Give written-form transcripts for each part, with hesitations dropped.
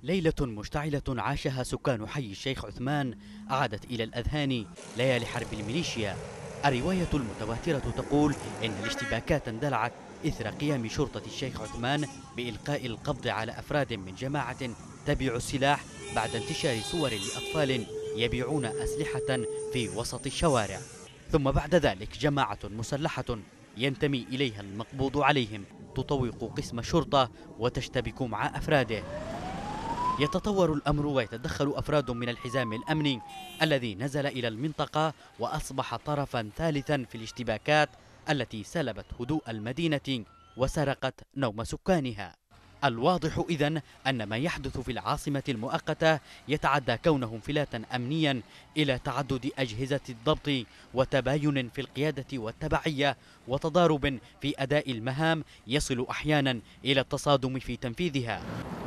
ليلة مشتعلة عاشها سكان حي الشيخ عثمان أعادت إلى الأذهان ليالي حرب الميليشيا. الرواية المتواترة تقول إن الاشتباكات اندلعت إثر قيام شرطة الشيخ عثمان بإلقاء القبض على أفراد من جماعة تبيع السلاح بعد انتشار صور لأطفال يبيعون أسلحة في وسط الشوارع. ثم بعد ذلك جماعة مسلحة ينتمي إليها المقبوض عليهم تطوق قسم الشرطة وتشتبك مع أفراده. يتطور الأمر ويتدخل أفراد من الحزام الأمني الذي نزل إلى المنطقة وأصبح طرفا ثالثا في الاشتباكات التي سلبت هدوء المدينة وسرقت نوم سكانها. الواضح إذن أن ما يحدث في العاصمة المؤقتة يتعدى كونه انفلاتا أمنيا إلى تعدد أجهزة الضبط وتباين في القيادة والتبعية وتضارب في أداء المهام يصل أحيانا إلى التصادم في تنفيذها.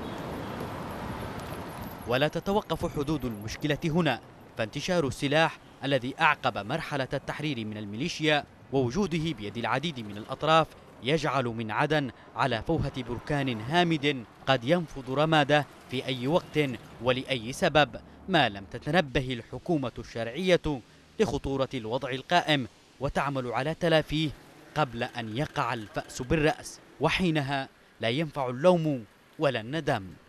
ولا تتوقف حدود المشكلة هنا، فانتشار السلاح الذي أعقب مرحلة التحرير من الميليشيا ووجوده بيد العديد من الأطراف يجعل من عدن على فوهة بركان هامد قد ينفض رماده في أي وقت ولأي سبب، ما لم تتنبه الحكومة الشرعية لخطورة الوضع القائم وتعمل على تلافيه قبل أن يقع الفأس بالرأس، وحينها لا ينفع اللوم ولا الندم.